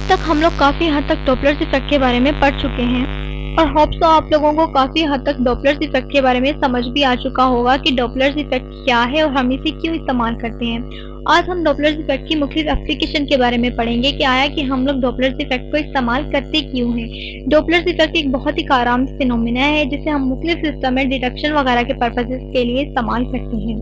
अब तक हम लोग काफ़ी हद तक डॉपलर्स इफेक्ट के बारे में पढ़ चुके हैं और होप्स तो आप लोगों को काफ़ी हद तक डॉपलर्स इफेक्ट के बारे में समझ भी आ चुका होगा कि डॉपलर्स इफेक्ट क्या है और हम इसे क्यों इस्तेमाल करते हैं। आज हम डॉपलर्स इफेक्ट की मुख्य एप्लीकेशन के बारे में पढ़ेंगे कि आया कि हम लोग डॉपलर्स इफेक्ट को इस्तेमाल करते क्यों हैं। डॉपलर्स इफेक्ट एक बहुत ही आराम फिनोमेना है जिसे हम मुख्तलिफ सिस्टम में डिटेक्शन वगैरह के पर्पसेस के लिए इस्तेमाल करते हैं।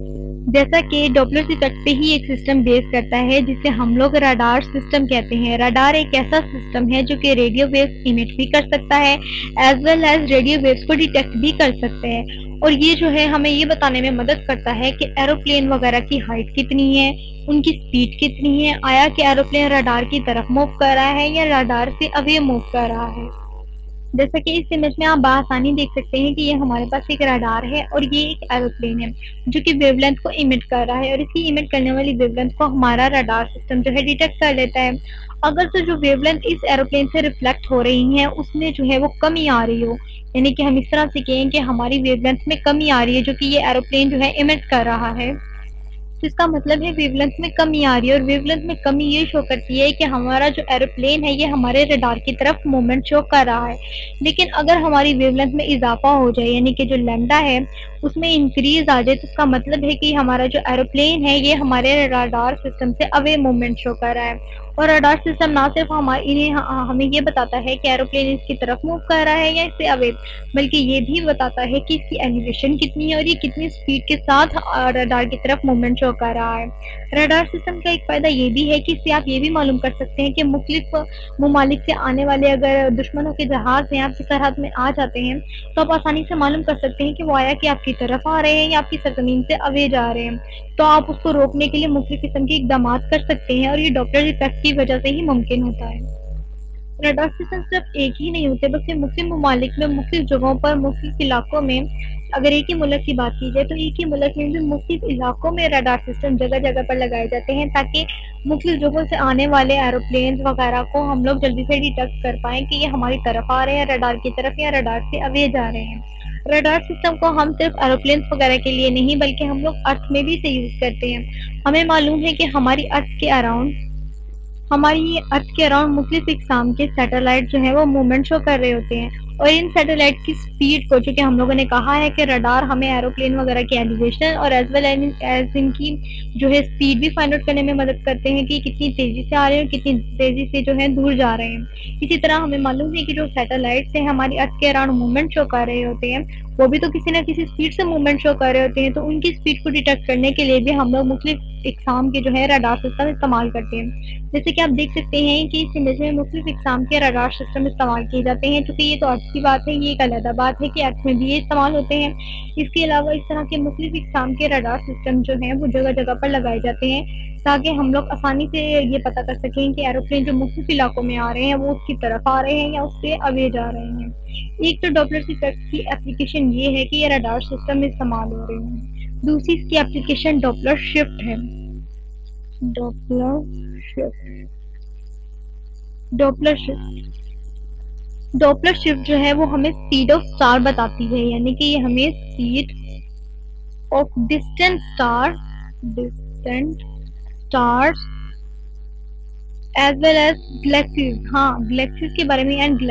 जैसा कि डॉपलर्स इफेक्ट पे ही एक सिस्टम बेस करता है जिसे हम लोग रडार सिस्टम कहते हैं। रडार एक ऐसा सिस्टम है जो कि रेडियो वेव्स इमिट भी कर सकता है as well as radio waves को डिटेक्ट भी कर सकते हैं और ये जो है हमें ये बताने में मदद करता है कि एरोप्लेन वगैरह की हाइट कितनी है, उनकी स्पीड कितनी है, आया कि एरोप्लेन रडार की तरफ मूव कर रहा है या रडार से अवे मूव कर रहा है। जैसा कि इस इमेज में आप बआसानी देख सकते हैं कि ये हमारे पास एक रडार है और ये एक एरोप्लेन है जो कि वेवलेंथ को इमिट कर रहा है और इसी इमिट करने वाली वेवलेंथ को हमारा रडार सिस्टम जो है डिटेक्ट कर लेता है। अगर तो जो वेवलेंथ इस एरोप्लेन से रिफ्लेक्ट हो रही है उसमें जो है वो कमी आ रही हो, यानी कि हम इस तरह से कहें कि हमारी वेवलेंथ में कमी आ रही है जो कि ये एरोप्लेन जो है इमिट कर रहा है, तो इसका मतलब है वेवलेंथ में कमी आ रही है और वेवलेंथ में कमी ये शो करती है कि हमारा जो एरोप्लेन है ये हमारे रडार की तरफ मूवमेंट शो कर रहा है। लेकिन अगर हमारी वेवलेंथ में इजाफा हो जाए यानी कि जो लैम्डा है उसमें इंक्रीज आ जाए तो इसका मतलब है कि हमारा जो एरोप्लेन है ये हमारे रडार सिस्टम से अवे मूवमेंट शो कर रहा है। और रडार सिस्टम ना सिर्फ हमें ये बताता है कि एरोप्लेन इसकी तरफ मूव कर रहा है या इससे अवे, बल्कि ये भी बताता है कि इसकी एलिवेशन कितनी है और ये कितनी स्पीड के साथ रडार की तरफ मूवमेंट शो कर रहा है। रडार सिस्टम का एक फायदा ये भी है कि इससे आप ये भी मालूम कर सकते हैं कि मुख्तलिफ ममालिक से आने वाले अगर दुश्मनों के जहाज हैं आपकी सरहद में आ जाते हैं तो आप आसानी से मालूम कर सकते हैं कि वो आया कि आपकी तरफ आ रहे हैं या आपकी सरजमीन से अवे जा रहे हैं, तो आप उसको रोकने के लिए मुख्तलिफ किस्म के इकदाम कर सकते हैं और ये डॉपलर इफेक्ट की वजह से ही मुमकिन होता है। रडार सिस्टम सिर्फ एक ही नहीं होते बल्कि मुख्तलिफ ममालिक में मुख्तलिफ जगहों पर मुख्तलिफ इलाकों में, अगर एक ही मुल्क की बात की जाए तो एक ही मुल्क में भी मुख्तलिफ इलाकों में रडार सिस्टम जगह जगह पर लगाए जाते हैं ताकि मुख्तलिफ जगहों से आने वाले एरोप्लेन वगैरह को हम लोग जल्दी से डिटेक्ट कर पाएँ कि ये हमारी तरफ आ रहे हैं रडार की तरफ या रडार से अवे जा रहे हैं। रडार सिस्टम को हम सिर्फ एरोप्लेन वगैरह के लिए नहीं बल्कि हम लोग अर्थ में भी इसे यूज करते हैं। हमें मालूम है कि हमारी अर्थ के अराउंड मुख्तलिफ इक़साम के सैटेलाइट जो है वो मूवमेंट शो कर रहे होते हैं और इन सैटेलाइट की स्पीड को, चूँकि हम लोगों ने कहा है कि रडार हमें एरोप्लेन वगैरह की एलिवेशन और एज वेल एज इनकी जो है स्पीड भी फाइंड आउट करने में मदद करते हैं कि कितनी तेजी से आ रहे हैं और कितनी तेजी से जो है दूर जा रहे हैं। इसी तरह हमें मालूम है कि जो सैटेलाइट्स हैं हमारी अर्थ के अराउंड मूवमेंट शो कर रहे होते हैं वो भी तो किसी न किसी स्पीड से मूवमेंट शो कर रहे होते हैं, तो उनकी स्पीड को डिटेक्ट करने के लिए भी हम लोग मुख्तलिफ इक़साम के जो है रडार सिस्टम इस्तेमाल करते हैं। जैसे कि आप देख सकते हैं कि इस इमेज में मुख्तलिफ इक़साम के रडार सिस्टम इस्तेमाल किए जाते हैं, क्योंकि ये तो अर्थ की बात है, ये एक अलग बात है कि अर्थ में भी ये इस्तेमाल होते हैं। इसके अलावा इस तरह के मुख्तलिफ इक़साम के रडार सिस्टम जो हैं वो जगह जगह पर लगाए जाते हैं ताकि हम लोग आसानी से ये पता कर सकें कि एरोप्लेन जो मुख्तलिफ इलाकों में आ रहे हैं वो उसकी तरफ आ रहे हैं या उससे अवे जा रहे हैं। एक तो डॉपलर इफेक्ट की एप्लीकेशन ये है कि ये रडार सिस्टम में इस्तेमाल हो रहे हैं। दूसरी इसकी एप्लीकेशन डॉपलर शिफ्ट है। डॉपलर शिफ्ट जो है वो हमें स्पीड ऑफ स्टार बताती है, यानी कि ये हमें speed of distant stars as well as galaxies, galaxies के बारे में, एंड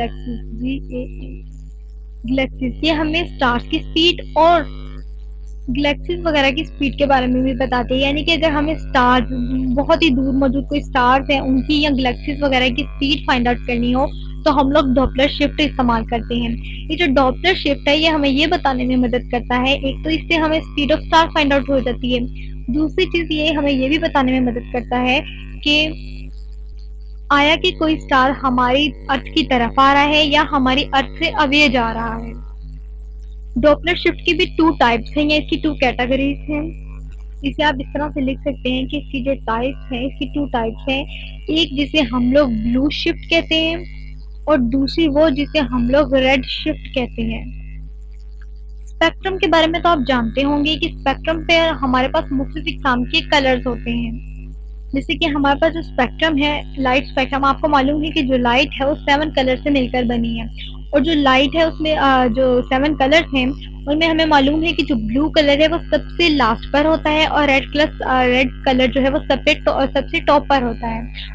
गैलेक्सीज ये हमें स्टार्स की स्पीड और गैलेक्सीज वगैरह की स्पीड के बारे में भी बताते हैं। यानी कि अगर हमें स्टार्स, बहुत ही दूर मौजूद कोई स्टार्स हैं उनकी या गैलेक्सीज वगैरह की स्पीड फाइंड आउट करनी हो तो हम लोग डॉपलर शिफ्ट इस्तेमाल करते हैं। ये जो डॉपलर शिफ्ट है ये हमें ये बताने में मदद करता है, एक तो इससे हमें speed of star find out हो जाती है, दूसरी चीज ये हमें ये भी बताने में मदद करता है कि आया कि कोई स्टार हमारी अर्थ की तरफ आ रहा है या हमारी अर्थ से अवे जा रहा है। डॉपलर शिफ्ट की भी 2 टाइप्स हैं या इसकी 2 कैटेगरीज हैं। इसे आप इस तरह से लिख सकते हैं कि इसकी जो टाइप्स हैं इसकी 2 टाइप्स हैं, एक जिसे हम लोग ब्लू शिफ्ट कहते हैं और दूसरी वो जिसे हम लोग रेड शिफ्ट कहते हैं। स्पेक्ट्रम के बारे में तो आप जानते होंगे कि स्पेक्ट्रम पे हमारे पास मुख्तलिफ इक़साम के कलर्स होते हैं। जैसे कि हमारे पास जो स्पेक्ट्रम है, लाइट स्पेक्ट्रम, आपको मालूम है कि जो लाइट है वो 7 कलर से मिलकर बनी है और जो लाइट है उसमें जो 7 कलर्स हैं उनमें हमें मालूम है कि जो ब्लू कलर है वो सबसे लास्ट पर होता है और रेड कलर जो है वो सबसे टॉप पर होता है।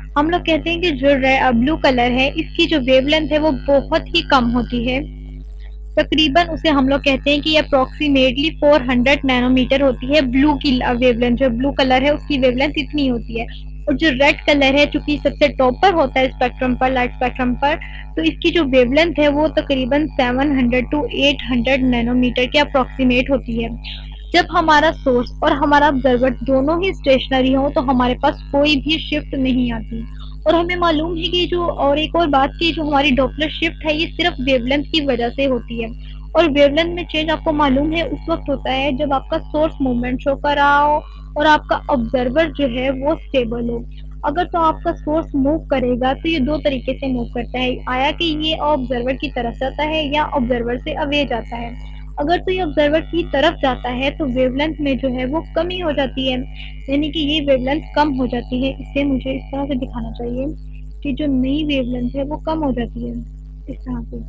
हम लोग कहते हैं कि जो ब्लू कलर है इसकी जो वेवलेंथ है वो बहुत ही कम होती है। तकरीबन उसे हम लोग कहते हैं कि अप्रोक्सीमेटली 400 नैनोमीटर होती है ब्लू की वेवलेंथ। जो ब्लू कलर है उसकी वेवलेंथ इतनी होती है। और जो रेड कलर है चूंकि सबसे टॉप पर होता है स्पेक्ट्रम पर, लाइट स्पेक्ट्रम पर, तो इसकी जो वेवलेंथ है वो तकरीबन 700 टू 800 नैनोमीटर के अप्रोक्सीमेट होती है। जब हमारा सोर्स और हमारा ऑब्जर्वर दोनों ही स्टेशनरी हो तो हमारे पास कोई भी शिफ्ट नहीं आती। और हमें मालूम है कि जो और एक और बात की जो हमारी डॉपलर शिफ्ट है ये सिर्फ वेवलेंथ की वजह से होती है। और वेवलेंथ में चेंज आपको मालूम है उस वक्त होता है जब आपका सोर्स मूवमेंट शो कर रहा हो और आपका ऑब्जर्वर जो है वो स्टेबल हो। अगर तो आपका सोर्स मूव करेगा तो ये दो तरीके से मूव करता है, आया कि ये ऑब्जर्वर की तरफ जाता है या ऑब्जर्वर से अवे जाता है। अगर तो ये ऑब्जर्वर की तरफ जाता है तो वेवलेंथ में जो है वो कमी हो जाती है, यानी कि ये वेवलेंथ कम हो जाती है। इसे मुझे इस तरह से दिखाना चाहिए कि जो नई वेवलेंथ है वो कम हो जाती है इस तरह से।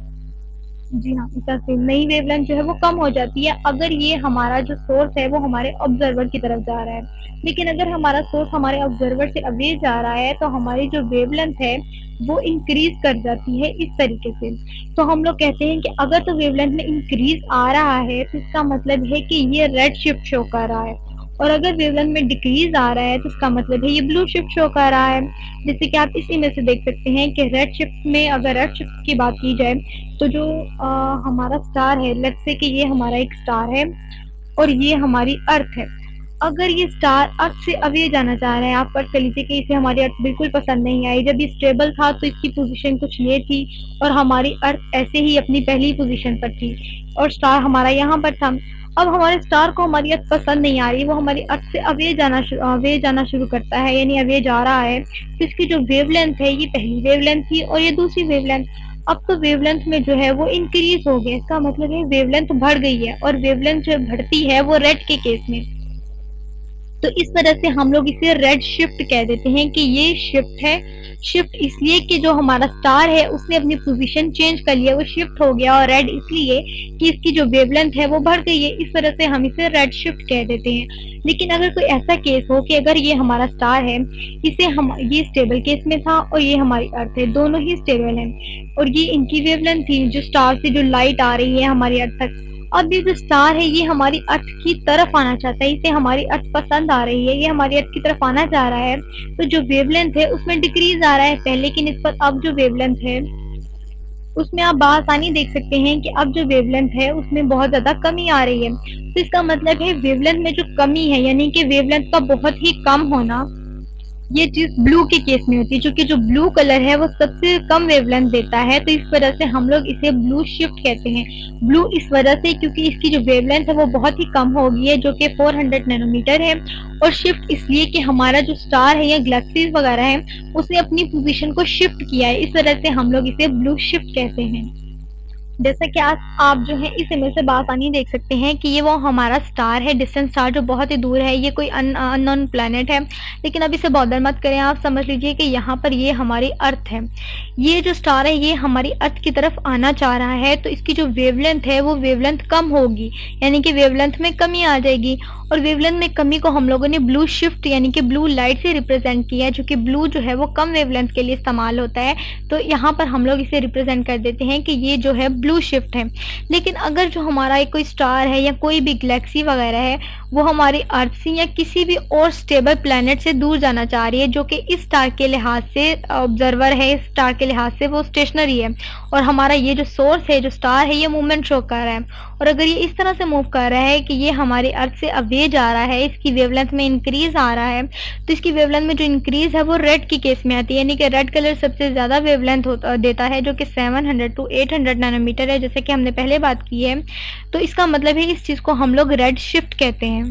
जी हाँ, इस तरह से नई वेवलेंथ जो है वो कम हो जाती है अगर ये हमारा जो सोर्स है वो हमारे ऑब्जर्वर की तरफ जा रहा है। लेकिन अगर हमारा सोर्स हमारे ऑब्जर्वर से अवे जा रहा है तो हमारी जो वेवलेंथ है वो इंक्रीज कर जाती है इस तरीके से। तो हम लोग कहते हैं कि अगर तो वेवलेंथ में इंक्रीज आ रहा है तो इसका मतलब है कि ये रेड शिफ्ट शो कर रहा है। और अगर वेवलेंथ में डिक्रीज आ रहा है तो इसका मतलब है ये ब्लू शिफ्ट शो कर रहा है। जैसे कि आप इस इमेज से देख सकते हैं कि रेड शिफ्ट में अगर रेड शिफ्ट की बात की जाए तो जो हमारा स्टार है, लेट्स से कि ये हमारा एक स्टार है और ये हमारी अर्थ है। अगर ये स्टार अर्थ से अवे जाना चाह रहा है, आप पर लीजिए कि इसे हमारी अर्थ बिल्कुल पसंद नहीं आई, जब ये स्टेबल था तो इसकी पोजीशन कुछ ये थी और हमारी अर्थ ऐसे ही अपनी पहली पोजीशन पर थी और स्टार हमारा यहाँ पर था। अब हमारे स्टार को हमारी अर्थ पसंद नहीं आ रही, वो हमारी अर्थ से अवे जाना शुरू करता है, यानी अवे जा रहा है। तो इसकी जो वेवलेंथ है ये पहली वेवलेंथ थी और ये दूसरी वेवलेंथ। अब तो वेवलेंथ में जो है वो इंक्रीज हो गया, इसका मतलब है वेवलेंथ बढ़ गई है। और वेवलेंथ जो बढ़ती है वो रेड के केस में, तो इस वजह से हम लोग इसे रेड शिफ्ट कह देते हैं कि ये शिफ्ट है। शिफ्ट इसलिए कि जो हमारा स्टार है उसने अपनी पोजीशन चेंज कर लिया, वो शिफ्ट हो गया। और रेड इसलिए कि इसकी जो वेवलेंथ है वो बढ़ गई है, इस वजह से हम इसे रेड शिफ्ट कह देते हैं। लेकिन अगर कोई ऐसा केस हो कि अगर ये हमारा स्टार है, ये स्टेबल केस में था और ये हमारी अर्थ है, दोनों ही स्टेबल हैं और ये इनकी वेवलेंथ थी जो स्टार से जो लाइट आ रही है हमारी अर्थ तक। अब ये जो स्टार है ये हमारी अर्थ की तरफ आना चाहता है, इसे हमारी अर्थ पसंद आ रही है, ये हमारी अर्थ की तरफ आना चाह रहा है। तो जो वेवलेंथ है उसमें डिक्रीज आ रहा है पहले की निस्बत। अब जो वेवलेंथ है उसमें आप बआसानी देख सकते हैं कि अब जो वेवलेंथ है उसमें बहुत ज्यादा कमी आ रही है। तो इसका मतलब है वेवलेंथ में जो कमी है, यानी कि वेवलेंथ का बहुत ही कम होना, ये चीज ब्लू के केस में होती है। क्योंकि जो ब्लू कलर है वो सबसे कम वेवलेंथ देता है, तो इस वजह से हम लोग इसे ब्लू शिफ्ट कहते हैं। ब्लू इस वजह से क्योंकि इसकी जो वेवलेंथ है वो बहुत ही कम हो गई है, जो कि 400 नैनोमीटर है। और शिफ्ट इसलिए कि हमारा जो स्टार है या गैलेक्सीज वगैरह है उसने अपनी पोजीशन को शिफ्ट किया है, इस वजह से हम लोग इसे ब्लू शिफ्ट कहते हैं। जैसा कि आप जो है इस इमेज से बआसानी देख सकते हैं कि ये वो हमारा स्टार है, डिस्टेंट स्टार जो बहुत ही दूर है, ये कोई अननोन प्लैनेट है। लेकिन अब इसे बॉदर मत करें, आप समझ लीजिए कि यहाँ पर ये हमारी अर्थ है। ये जो स्टार है ये हमारी अर्थ की तरफ आना चाह रहा है, तो इसकी जो वेवलेंथ है वो वेवलेंथ कम होगी, यानी कि वेवलेंथ में कमी आ जाएगी। और वेवलेंथ में कमी को हम लोगों ने ब्लू शिफ्ट यानी कि ब्लू लाइट से रिप्रेजेंट किया है, जो कि ब्लू जो है वो कम वेवलेंथ के लिए इस्तेमाल होता है। तो यहाँ पर हम लोग इसे रिप्रेजेंट कर देते हैं कि ये जो है ब्लू शिफ्ट है। लेकिन अगर जो हमारा एक कोई स्टार है या कोई भी गैलेक्सी वगैरह है वो हमारी अर्थ से या किसी भी और स्टेबल प्लैनेट से दूर जाना चाह रही है, जो कि इस स्टार के लिहाज से ऑब्जर्वर है, इस स्टार के लिहाज से वो स्टेशनरी है, और हमारा ये जो सोर्स है, जो स्टार है, ये मूवमेंट शो कर रहा है। और अगर ये इस तरह से मूव कर रहा है कि ये हमारी अर्थ से अवे जा रहा है, इसकी वेवलेंथ में इंक्रीज आ रहा है, तो इसकी वेवलेंथ में जो इंक्रीज है वो रेड की केस में आती है, यानी कि रेड कलर सबसे ज्यादा वेवलेंथ देता है, जो कि 700 टू 800 नैनोमीटर है, जैसे कि हमने पहले बात की है। तो इसका मतलब है इस चीज को हम लोग रेड शिफ्ट कहते हैं।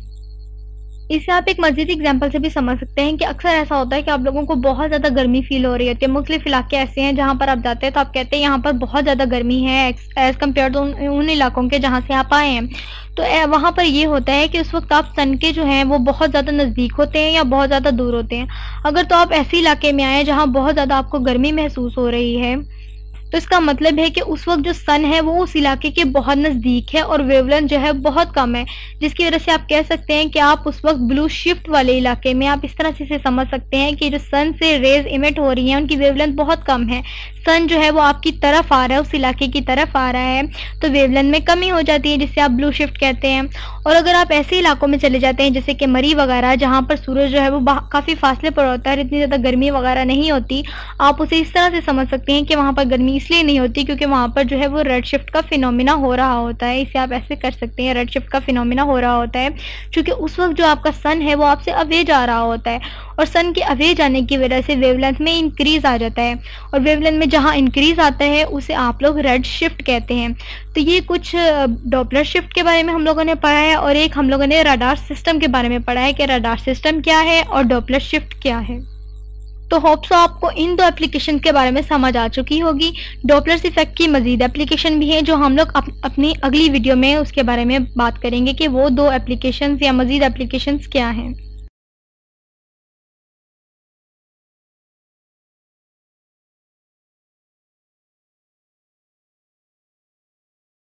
इसे आप एक मस्जिद एग्जाम्पल से भी समझ सकते हैं कि अक्सर ऐसा होता है कि आप लोगों को बहुत ज़्यादा गर्मी फील हो रही होती है। मुख्तलिफ इलाके ऐसे हैं जहाँ पर आप जाते हैं तो आप कहते हैं यहाँ पर बहुत ज़्यादा गर्मी है एज़ कम्पेयर टू उन इलाकों के जहाँ से आप आए हैं। तो वहाँ पर ये होता है कि उस वक्त आप सन के जो हैं वो बहुत ज़्यादा नज़दीक होते हैं या बहुत ज़्यादा दूर होते हैं। अगर तो आप ऐसे इलाके में आए जहाँ बहुत ज़्यादा आपको गर्मी महसूस हो रही है तो इसका मतलब है कि उस वक्त जो सन है वो उस इलाके के बहुत नज़दीक है और वेवलेंथ जो है बहुत कम है, जिसकी वजह से आप कह सकते हैं कि आप उस वक्त ब्लू शिफ्ट वाले इलाके में, आप इस तरह से इसे समझ सकते हैं कि जो सन से रेज इमिट हो रही हैं उनकी वेवलेंथ बहुत कम है। सन जो है वो आपकी तरफ आ रहा है, उस इलाके की तरफ आ रहा है, तो वेवलेंथ में कमी हो जाती है, जिससे आप ब्लू शिफ्ट कहते हैं। और अगर आप ऐसे इलाकों में चले जाते हैं जैसे कि मरी वगैरह, जहाँ पर सूरज जो है वो काफ़ी फासले पर होता है, इतनी ज़्यादा गर्मी वगैरह नहीं होती, आप उसे इस तरह से समझ सकते हैं कि वहाँ पर गर्मी इसलिए नहीं होती क्योंकि वहाँ पर जो है वो रेड शिफ्ट का फिनोमिना हो रहा होता है। इसे आप ऐसे कर सकते हैं, रेड शिफ्ट का फिनोमिना हो रहा होता है क्योंकि उस वक्त जो आपका सन है वो आपसे अवे जा रहा होता है और सन के अवे जाने की वजह से वेवलेंथ में इंक्रीज आ जाता है और वेवलेंथ में जहाँ इंक्रीज आता है उसे आप लोग रेड शिफ्ट कहते हैं। तो ये कुछ डॉपलर शिफ्ट के बारे में हम लोगों ने पढ़ा है और एक हम लोगों ने रडार सिस्टम के बारे में पढ़ा है कि रडार सिस्टम क्या है और डॉपलर शिफ्ट क्या है। तो होप्स आपको इन दो एप्लीकेशन के बारे में समझ आ चुकी होगी। डॉपलर्स इफेक्ट की मजीद एप्लीकेशन भी है जो हम लोग अपनी अगली वीडियो में उसके बारे में बात करेंगे कि वो दो एप्लीकेशंस या मजीद एप्लीकेशंस क्या हैं।